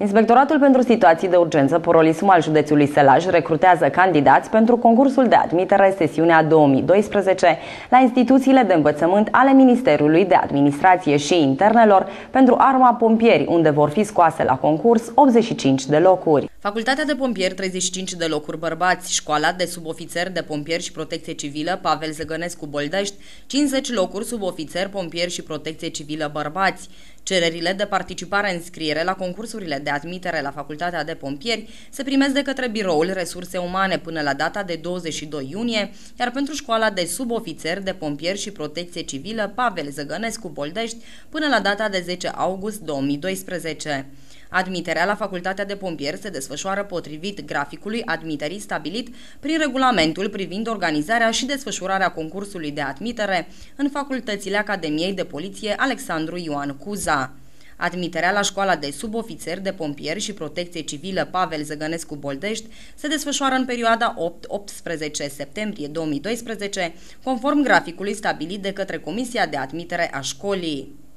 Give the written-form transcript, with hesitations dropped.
Inspectoratul pentru situații de urgență Porolisum al județului Sălaj recrutează candidați pentru concursul de admitere sesiunea 2012 la instituțiile de învățământ ale Ministerului de Administrație și Internelor pentru Arma Pompieri, unde vor fi scoase la concurs 85 de locuri. Facultatea de pompieri 35 de locuri bărbați, Școala de subofițeri de pompieri și protecție civilă Pavel Zăgănescu Boldești 50 locuri subofițeri pompieri și protecție civilă bărbați. Cererile de participare înscriere la concursurile de admitere la Facultatea de Pompieri se primesc de către Biroul Resurse Umane până la data de 22 iunie, iar pentru Școala de subofițeri de pompieri și protecție civilă Pavel Zăgănescu Boldești până la data de 10 august 2012. Admiterea la Facultatea de Pompieri se desfășoară potrivit graficului admiterii stabilit prin regulamentul privind organizarea și desfășurarea concursului de admitere în facultățile Academiei de Poliție Alexandru Ioan Cuza. Admiterea la Școala de subofițeri de pompieri și protecție civilă Pavel Zăgănescu Boldești se desfășoară în perioada 8-18 septembrie 2012, conform graficului stabilit de către Comisia de Admitere a școlii.